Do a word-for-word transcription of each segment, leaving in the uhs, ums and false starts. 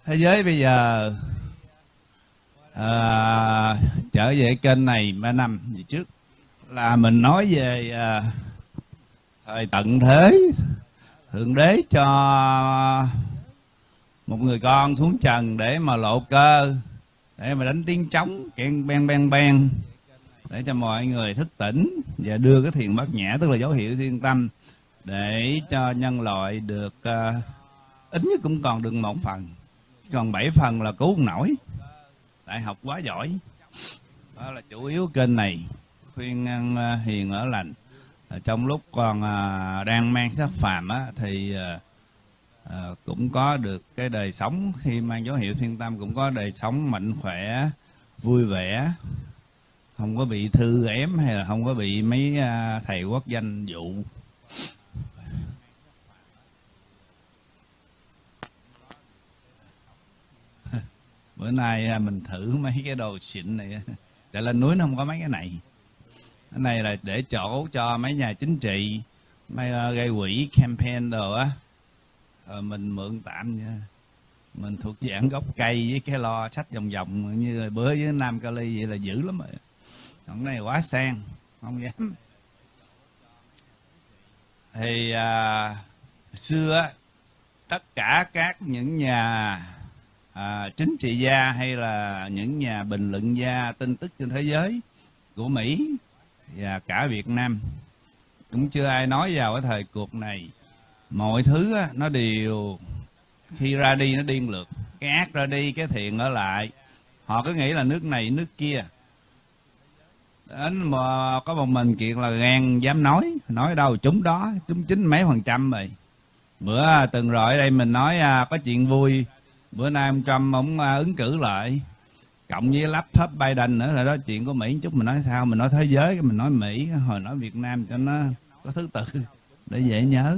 Thế giới bây giờ à, trở về kênh này ba năm về trước là mình nói về à, thời tận thế, Thượng Đế cho một người con xuống trần để mà lộ cơ, để mà đánh tiếng trống keng ben ben ben, để cho mọi người thức tỉnh và đưa cái thiền bát nhã, tức là dấu hiệu thiên tâm, để cho nhân loại được uh, ít nhất cũng còn được một phần, còn bảy phần là cứu không nổi. Đại học quá giỏi. Đó là chủ yếu kênh này, khuyên uh, hiền ở lành. Trong lúc còn uh, đang mang xác phàm á, thì uh, uh, cũng có được cái đời sống, khi mang dấu hiệu thiên tâm cũng có đời sống mạnh khỏe, vui vẻ, không có bị thư ém hay là không có bị mấy uh, thầy quốc danh dụ. Bữa nay mình thử mấy cái đồ xịn này, tại lên núi nó không có mấy cái này. Cái này là để chỗ cho mấy nhà chính trị, mấy uh, gây quỹ campaign đồ á, rồi mình mượn tạm nha. Mình thuộc dạng gốc cây với cái lo sách vòng vòng như bữa với Nam Cali vậy là dữ lắm rồi. Còn này quá sang, không dám. Thì à, xưa á, tất cả các những nhà à, chính trị gia hay là những nhà bình luận gia tin tức trên thế giới của Mỹ và cả Việt Nam, cũng chưa ai nói vào cái thời cuộc này mọi thứ á, nó đều khi ra đi nó điên lượt, cái ác ra đi cái thiện ở lại. Họ cứ nghĩ là nước này nước kia, đến mà có một mình Kiệt là gan dám nói, nói đâu chúng đó, chúng chín mấy phần trăm rồi. Bữa từng rồi ở đây mình nói à, có chuyện vui, bữa nay ông Trump ông à, ứng cử lại, cộng với laptop Biden nữa, là đó chuyện của Mỹ chút. Mình nói sao, mình nói thế giới, mình nói Mỹ, hồi nói Việt Nam cho nó có thứ tự để dễ nhớ.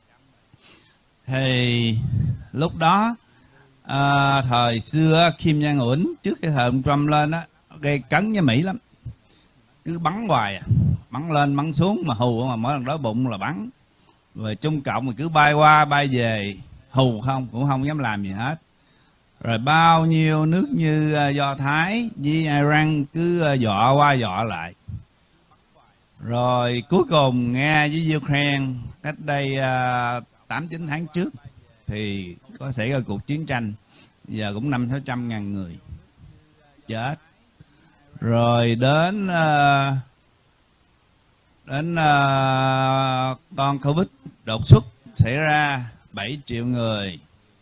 Thì lúc đó à, thời xưa Kim Jong Un trước cái thời ông Trump lên á, gây cấn với Mỹ lắm, cứ bắn hoài à, bắn lên bắn xuống mà hù, mà mỗi lần đói bụng là bắn. Rồi Trung Cộng mà cứ bay qua bay về hù không, cũng không dám làm gì hết. Rồi bao nhiêu nước như uh, Do Thái với Iran cứ uh, dọa qua dọa lại. Rồi cuối cùng Nga với Ukraine cách đây uh, tám chín tháng trước thì có xảy ra cuộc chiến tranh, giờ cũng năm sáu trăm ngàn người chết. Rồi đến uh, đến uh, con Covid đột xuất xảy ra, bảy triệu người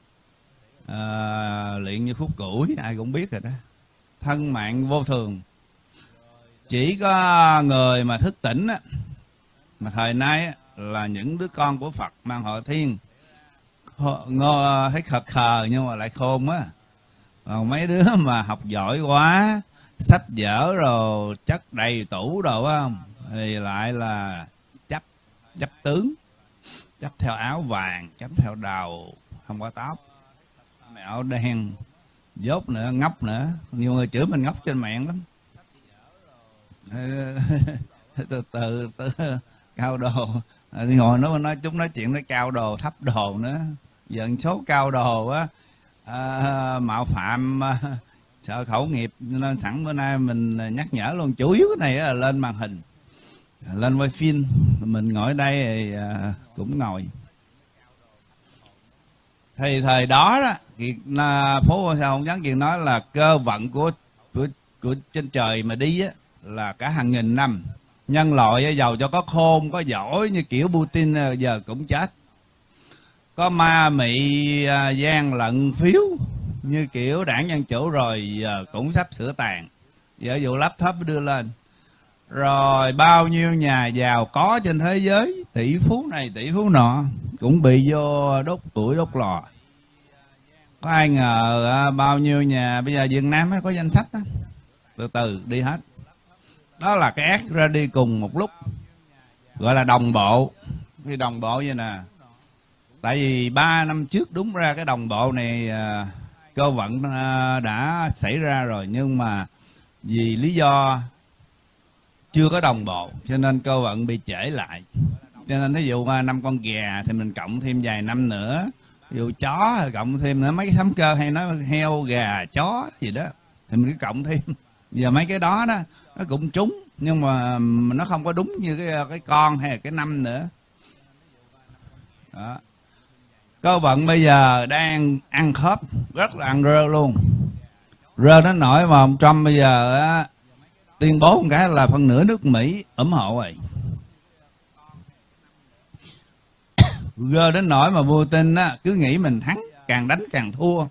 uh, luyện như khúc củi, ai cũng biết rồi đó, thân mạng vô thường. Chỉ có người mà thức tỉnh á, mà thời nay á, là những đứa con của Phật mang họ Thiên, ngô thấy khờ khờ nhưng mà lại khôn á. Còn mấy đứa mà học giỏi quá, sách vở rồi chất đầy tủ đồ á, thì lại là chấp chấp tướng, chấp theo áo vàng, chấp theo đầu, không có tóc, áo đen, dốt nữa, ngốc nữa. Nhiều người chửi mình ngốc trên mạng lắm. từ từ từ cao đồ, ngồi nó nói chúng nói chuyện nó cao đồ thấp đồ nữa, dần số cao đồ á, à, mạo phạm à, sợ khẩu nghiệp, nên sẵn bữa nay mình nhắc nhở luôn. Chủ yếu cái này là lên màn hình, lên quay phim, mình ngồi đây thì à, cũng ngồi. Thì thời đó đó Kiệt, phố sao không dám Kiệt nói là cơ vận của của, của trên trời mà đi á, là cả hàng nghìn năm. Nhân loại giàu cho có khôn có giỏi như kiểu Putin giờ cũng chết, có ma mị à, gian lận phiếu như kiểu đảng Dân Chủ rồi giờ cũng sắp sửa tàn. Giờ vụ laptop đưa lên, rồi bao nhiêu nhà giàu có trên thế giới, tỷ phú này tỷ phú nọ, cũng bị vô đốt tuổi đốt lò. Có ai ngờ à, bao nhiêu nhà bây giờ Việt Nam có danh sách đó, từ từ đi hết. Đó là cái ác ra đi cùng một lúc, gọi là đồng bộ. Thì đồng bộ vậy nè, tại vì ba năm trước đúng ra cái đồng bộ này à, cơ vận à, đã xảy ra rồi, nhưng mà vì lý do chưa có đồng bộ cho nên cơ vận bị trễ lại. Cho nên ví dụ năm con gà thì mình cộng thêm vài năm nữa, ví dụ chó cộng thêm nữa mấy cái sấm cơ hay nói heo gà chó gì đó thì mình cứ cộng thêm. Giờ mấy cái đó đó nó cũng trúng nhưng mà nó không có đúng như cái cái con hay là cái năm nữa đó. Cơ vận bây giờ đang ăn khớp, rất là ăn rơ luôn. Rơ nó nổi mà ông Trump bây giờ á, tuyên bố một cái là phân nửa nước Mỹ ủng hộ rồi. Rơ đến nổi mà Putin á, cứ nghĩ mình thắng, càng đánh càng thua.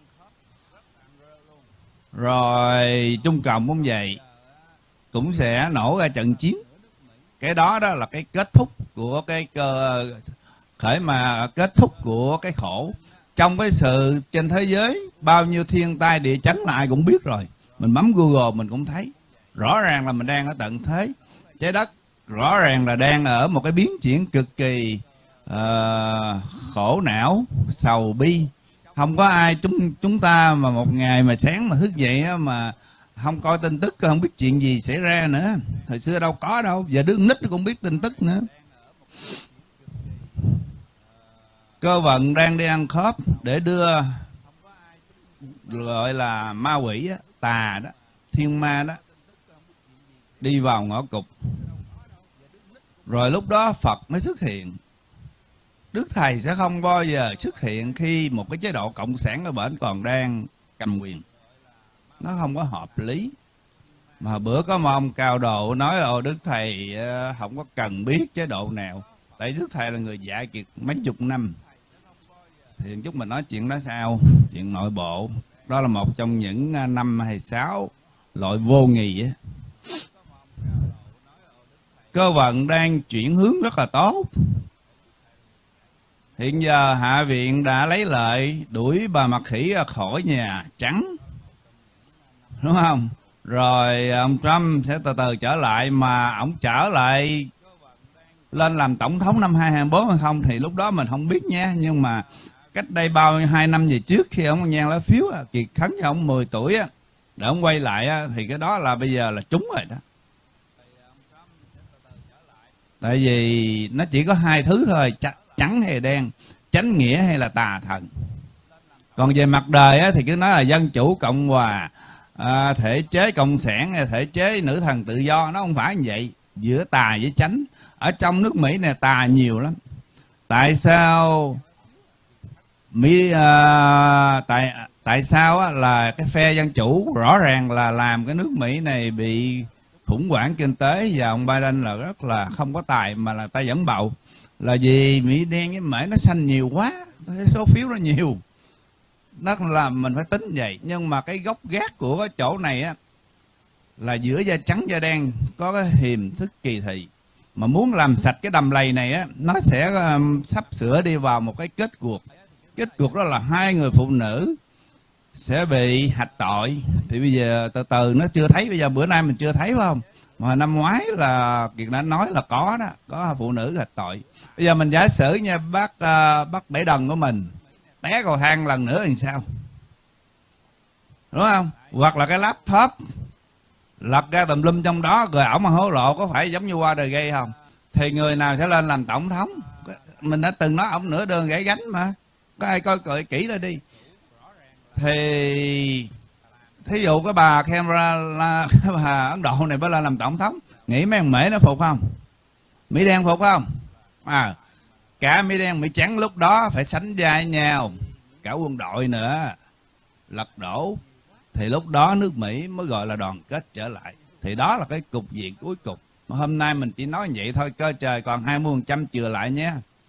Rồi Trung Cộng cũng vậy, cũng sẽ nổ ra trận chiến. Cái đó đó là cái kết thúc của cái cơ khởi mà kết thúc của cái khổ. Trong cái sự trên thế giới bao nhiêu thiên tai địa chấn là ai cũng biết rồi. Mình bấm Google mình cũng thấy. Rõ ràng là mình đang ở tận thế. Trái đất rõ ràng là đang ở một cái biến chuyển cực kỳ uh, khổ não, sầu bi. Không có ai chúng chúng ta mà một ngày mà sáng mà thức dậy á, mà không coi tin tức, không biết chuyện gì xảy ra nữa. Thời xưa đâu có đâu, giờ đứa nít nó cũng biết tin tức nữa. Cơ vận đang đi ăn khớp để đưa gọi là ma quỷ á, tà đó, thiên ma đó đi vào ngõ cụt. Rồi lúc đó Phật mới xuất hiện. Đức Thầy sẽ không bao giờ xuất hiện khi một cái chế độ cộng sản ở bển còn đang cầm quyền. Nó không có hợp lý. Mà bữa có một ông cao độ nói là Đức Thầy không có cần biết chế độ nào. Tại Đức Thầy là người dạy kiệt mấy chục năm. Thì chút mình nói chuyện đó sao? Chuyện nội bộ. Đó là một trong những năm hay sáu loại vô nghị á. Cơ vận đang chuyển hướng rất là tốt. Hiện giờ Hạ viện đã lấy lợi đuổi bà Mạc Khỉ ra khỏi Nhà Trắng, đúng không? Rồi ông Trump sẽ từ từ trở lại, mà ông trở lại lên làm tổng thống năm hai không hai tư hay không thì lúc đó mình không biết nha. Nhưng mà cách đây bao nhiêu hai năm về trước khi ông nhan lá phiếu Kiệt khấn cho ông mười tuổi á, để ông quay lại á, thì cái đó là bây giờ là trúng rồi đó. Tại vì nó chỉ có hai thứ thôi, trắng hay đen, chánh nghĩa hay là tà thần. Còn về mặt đời á, thì cứ nói là dân chủ cộng hòa, à, thể chế cộng sản hay thể chế nữ thần tự do. Nó không phải như vậy. Giữa tà với chánh. Ở trong nước Mỹ này tà nhiều lắm. Tại sao Mỹ à, tại tại sao á, là cái phe dân chủ rõ ràng là làm cái nước Mỹ này bị khủng hoảng kinh tế, và ông Biden là rất là không có tài mà là tay dẫn bầu, là vì Mỹ đen với Mễ nó xanh nhiều quá, số phiếu nó nhiều, nó làm mình phải tính vậy. Nhưng mà cái gốc gác của cái chỗ này á là giữa da trắng da đen có cái hiềm thức kỳ thị, mà muốn làm sạch cái đầm lầy này á, nó sẽ um, sắp sửa đi vào một cái kết cuộc. Kết cuộc đó là hai người phụ nữ sẽ bị hạch tội. Thì bây giờ từ từ nó chưa thấy, bây giờ bữa nay mình chưa thấy phải không? Mà năm ngoái là Kiệt đã nói là có đó, có phụ nữ hạch tội. Bây giờ mình giả sử nha, bác uh, bác Bảy Đần của mình té cầu thang lần nữa thì sao? Đúng không? Hoặc là cái laptop lật ra tùm lum trong đó, rồi ổng mà hối lộ, có phải giống như Watergate không? Thì người nào sẽ lên làm tổng thống? Mình đã từng nói ổng nửa đường gãy gánh mà. Có ai coi cởi kỹ lại đi. Thì thí dụ cái bà Kamala, cái bà Ấn Độ này mới lên làm tổng thống, nghĩ mấy thằng Mễ nó phục không? Mỹ đen phục không? À, cả Mỹ đen Mỹ trắng lúc đó phải sánh vai nhau, cả quân đội nữa, lật đổ, thì lúc đó nước Mỹ mới gọi là đoàn kết trở lại. Thì đó là cái cục diện cuối cùng. Mà hôm nay mình chỉ nói vậy thôi, cơ trời còn hai mươi phần trăm chừa lại nhé.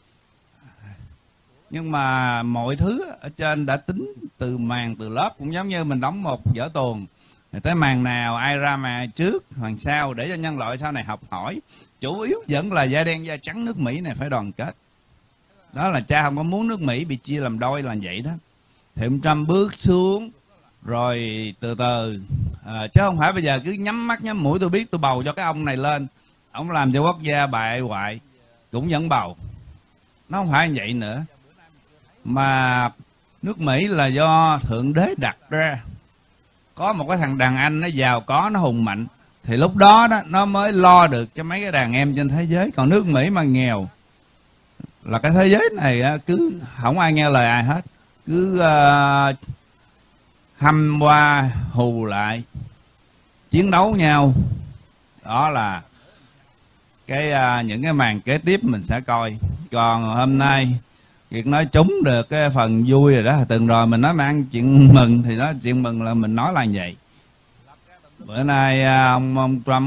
Nhưng mà mọi thứ ở trên đã tính từ màn từ lớp, cũng giống như mình đóng một vở tuồng, tới màn nào ai ra màn trước hoàng sau, để cho nhân loại sau này học hỏi. Chủ yếu vẫn là da đen da trắng nước Mỹ này phải đoàn kết. Đó là cha không có muốn nước Mỹ bị chia làm đôi là vậy đó. Thì ông Trump bước xuống rồi từ từ, à, chứ không phải bây giờ cứ nhắm mắt nhắm mũi tôi biết tôi bầu cho cái ông này lên, ông làm cho quốc gia bại hoại cũng vẫn bầu. Nó không phải như vậy nữa. Mà nước Mỹ là do Thượng Đế đặt ra. Có một cái thằng đàn anh nó giàu có, nó hùng mạnh, thì lúc đó đó nó mới lo được cho mấy cái đàn em trên thế giới. Còn nước Mỹ mà nghèo là cái thế giới này cứ không ai nghe lời ai hết. cứ uh, hăm qua hù lại, chiến đấu nhau. Đó là cái uh, những cái màn kế tiếp mình sẽ coi. Còn hôm nay Kiệt nói trúng được cái phần vui rồi đó. Từng rồi mình nói mang chuyện mừng thì nói chuyện mừng là mình nói là vậy. Bữa nay uh, ông, ông Trump